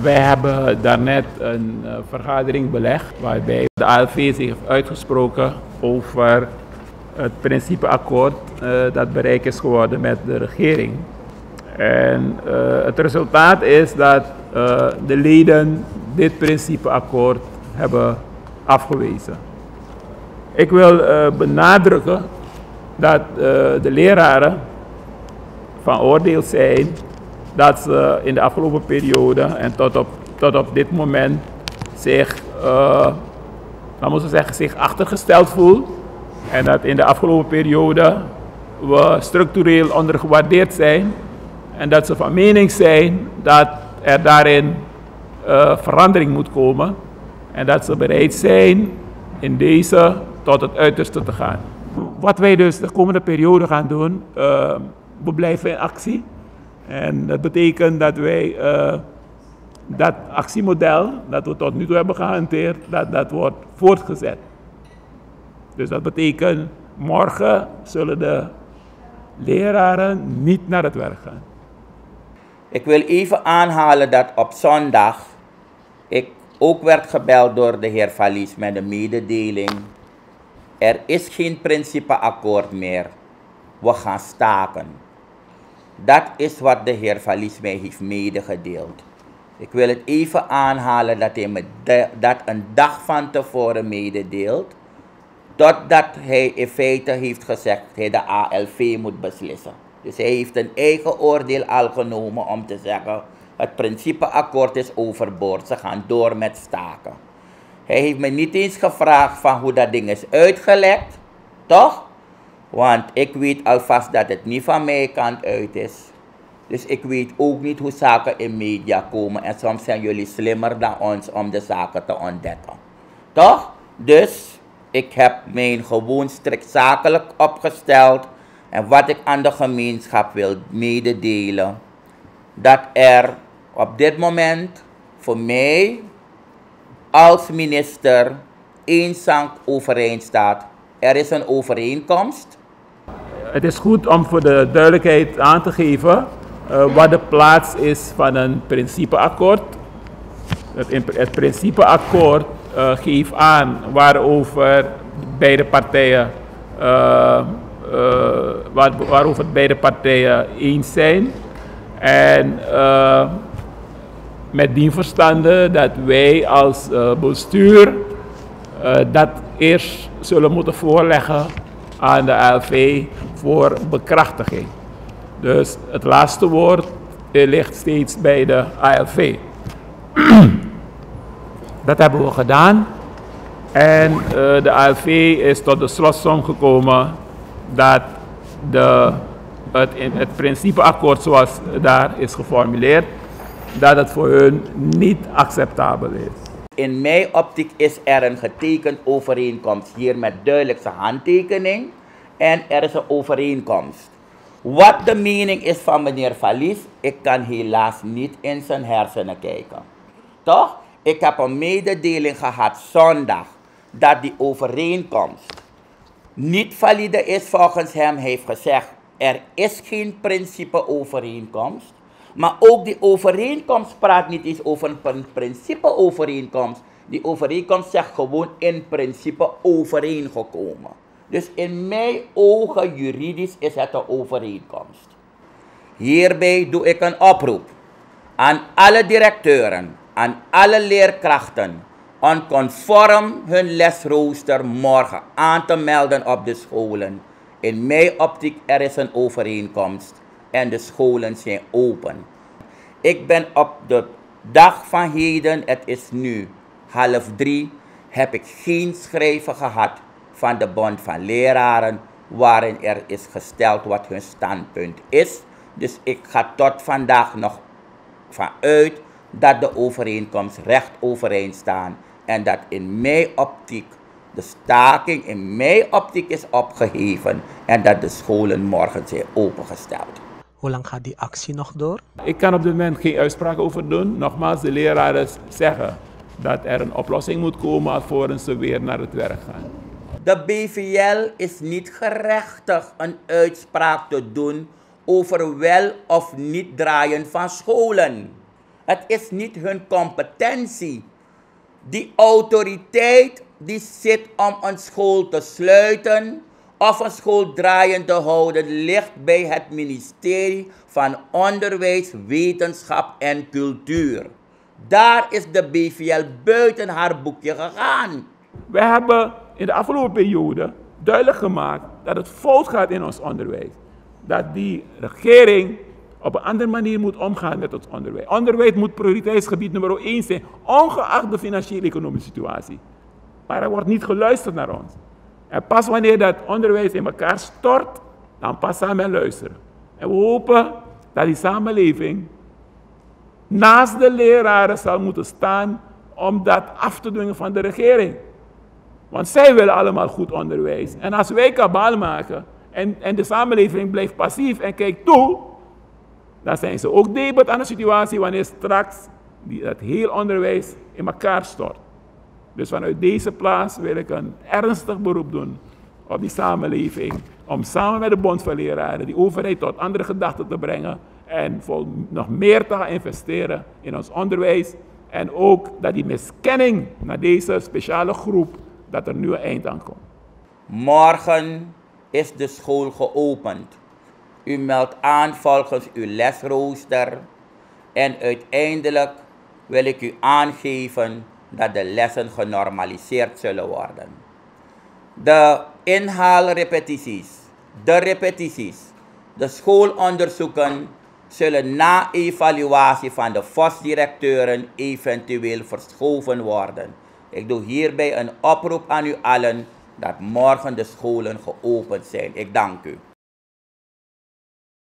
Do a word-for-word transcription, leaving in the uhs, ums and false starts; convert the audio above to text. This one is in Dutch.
Wij hebben daarnet een uh, vergadering belegd waarbij de A L V zich heeft uitgesproken over het principeakkoord uh, dat bereikt is geworden met de regering. En uh, het resultaat is dat uh, de leden dit principeakkoord hebben afgewezen. Ik wil uh, benadrukken dat uh, de leraren van oordeel zijn dat ze in de afgelopen periode en tot op, tot op dit moment zich, uh, dan moeten we zeggen, zich achtergesteld voelt. En dat in de afgelopen periode we structureel ondergewaardeerd zijn. En dat ze van mening zijn dat er daarin uh, verandering moet komen. En dat ze bereid zijn in deze tot het uiterste te gaan. Wat wij dus de komende periode gaan doen, uh, we blijven in actie. En dat betekent dat wij uh, dat actiemodel dat we tot nu toe hebben gehanteerd, dat dat wordt voortgezet. Dus dat betekent, morgen zullen de leraren niet naar het werk gaan. Ik wil even aanhalen dat op zondag ik ook werd gebeld door de heer Valies met de mededeling. Er is geen principeakkoord meer. We gaan staken. Dat is wat de heer Valies mij heeft medegedeeld. Ik wil het even aanhalen dat hij me de, dat een dag van tevoren mededeelt. Totdat hij in feite heeft gezegd dat hij de A L V moet beslissen. Dus hij heeft een eigen oordeel al genomen om te zeggen, het principeakkoord is overboord, ze gaan door met staken. Hij heeft me niet eens gevraagd van hoe dat ding is uitgelekt, toch? Want ik weet alvast dat het niet van mijn kant uit is. Dus ik weet ook niet hoe zaken in media komen en soms zijn jullie slimmer dan ons om de zaken te ontdekken. Toch? Dus ik heb mijn gewoon strikt zakelijk opgesteld en wat ik aan de gemeenschap wil mededelen, dat er op dit moment voor mij als minister één zang overeind staat. Er is een overeenkomst. Het is goed om voor de duidelijkheid aan te geven uh, wat de plaats is van een principeakkoord. Het, het principeakkoord uh, geeft aan waarover beide partijen, uh, uh, waar, waarover beide partijen eens zijn. En uh, met die verstande dat wij als uh, bestuur uh, dat eerst zullen moeten voorleggen aan de A L V voor bekrachtiging. Dus het laatste woord ligt steeds bij de A L V. Dat hebben we gedaan. En uh, de A L V is tot de slotsom gekomen dat de, het, het principeakkoord zoals daar is geformuleerd, dat het voor hun niet acceptabel is. In mijn optiek is er een getekend overeenkomst hier met duidelijkste handtekening en er is een overeenkomst. Wat de mening is van meneer Valies, ik kan helaas niet in zijn hersenen kijken. Toch? Ik heb een mededeling gehad zondag dat die overeenkomst niet valide is volgens hem. Hij heeft gezegd, er is geen principe overeenkomst. Maar ook die overeenkomst praat niet eens over een principe overeenkomst. Die overeenkomst zegt gewoon in principe overeengekomen. Dus in mijn ogen juridisch is het een overeenkomst. Hierbij doe ik een oproep aan alle directeuren, aan alle leerkrachten, om conform hun lesrooster morgen aan te melden op de scholen. In mijn optiek er is een overeenkomst en de scholen zijn open. Ik ben op de dag van heden, het is nu half drie, heb ik geen schrijven gehad van de Bond van Leraren, waarin er is gesteld wat hun standpunt is. Dus ik ga tot vandaag nog vanuit dat de overeenkomst recht overeind staan en dat in mijn optiek de staking in mijn optiek is opgeheven en dat de scholen morgen zijn opengesteld. Hoe lang gaat die actie nog door? Ik kan op dit moment geen uitspraak over doen. Nogmaals, de leraren zeggen dat er een oplossing moet komen alvorens ze weer naar het werk gaan. De B V L is niet gerechtigd een uitspraak te doen over wel of niet draaien van scholen. Het is niet hun competentie. Die autoriteit die zit om een school te sluiten of een school draaiend te houden, ligt bij het ministerie van Onderwijs, Wetenschap en Cultuur. Daar is de B V L buiten haar boekje gegaan. We hebben in de afgelopen periode duidelijk gemaakt dat het fout gaat in ons onderwijs. Dat die regering op een andere manier moet omgaan met het onderwijs. Onderwijs moet prioriteitsgebied nummer één zijn, ongeacht de financiële economische situatie. Maar er wordt niet geluisterd naar ons. En pas wanneer dat onderwijs in elkaar stort, dan pas gaan men luisteren. En we hopen dat die samenleving naast de leraren zal moeten staan om dat af te dwingen van de regering. Want zij willen allemaal goed onderwijs. En als wij kabaal maken en, en de samenleving blijft passief en kijkt toe, dan zijn ze ook debet aan de situatie wanneer straks die, dat heel onderwijs in elkaar stort. Dus vanuit deze plaats wil ik een ernstig beroep doen op die samenleving om samen met de Bond van Leraren die overheid tot andere gedachten te brengen en vol, nog meer te gaan investeren in ons onderwijs. En ook dat die miskenning naar deze speciale groep, dat er nu een eind aan komt. Morgen is de school geopend. U meldt aan volgens uw lesrooster en uiteindelijk wil ik u aangeven dat de lessen genormaliseerd zullen worden. De inhaalrepetities, de repetities, de schoolonderzoeken zullen na evaluatie van de V O S-directeuren eventueel verschoven worden. Ik doe hierbij een oproep aan u allen dat morgen de scholen geopend zijn. Ik dank u.